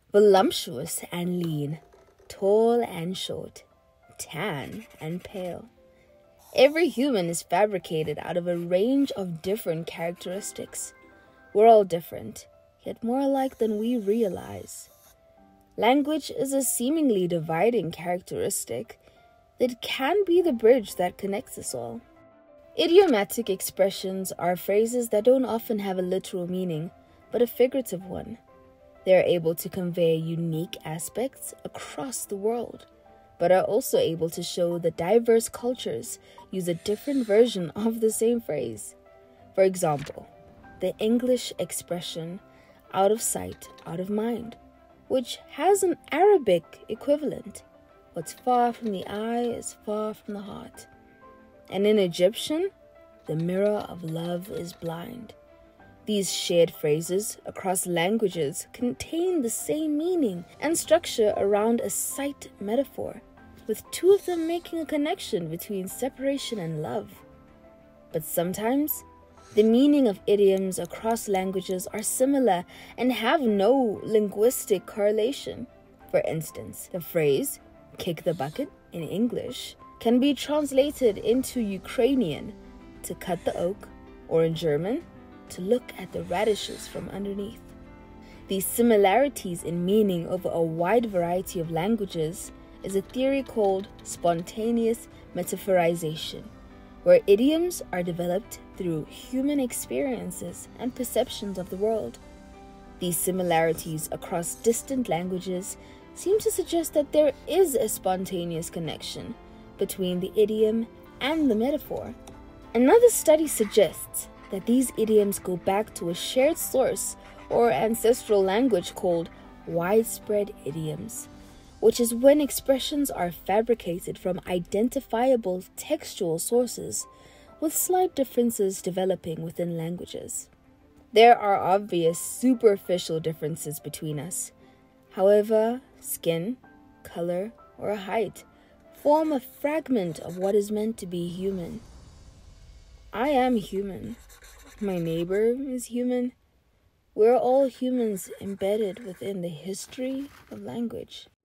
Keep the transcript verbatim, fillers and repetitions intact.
voluptuous and lean, tall and short, tan and pale. Every human is fabricated out of a range of different characteristics. We're all different, yet more alike than we realize. Language is a seemingly dividing characteristic that can be the bridge that connects us all. Idiomatic expressions are phrases that don't often have a literal meaning, but a figurative one. They are able to convey unique aspects across the world, but are also able to show that diverse cultures use a different version of the same phrase. For example, the English expression, out of sight, out of mind, which has an Arabic equivalent. What's far from the eye is far from the heart. And in Egyptian, the mirror of love is blind. These shared phrases across languages contain the same meaning and structure around a sight metaphor, with two of them making a connection between separation and love. But sometimes, the meaning of idioms across languages are similar and have no linguistic correlation. For instance, the phrase, kick the bucket, in English, can be translated into Ukrainian, to cut the oak, or in German, to look at the radishes from underneath. These similarities in meaning over a wide variety of languages is a theory called spontaneous metaphorization, where idioms are developed through human experiences and perceptions of the world. These similarities across distant languages seem to suggest that there is a spontaneous connection between the idiom and the metaphor. Another study suggests that these idioms go back to a shared source or ancestral language called widespread idioms, which is when expressions are fabricated from identifiable textual sources, with slight differences developing within languages. There are obvious superficial differences between us. However, skin, color, or height form a fragment of what is meant to be human. I am human. My neighbor is human. We're all humans embedded within the history of language.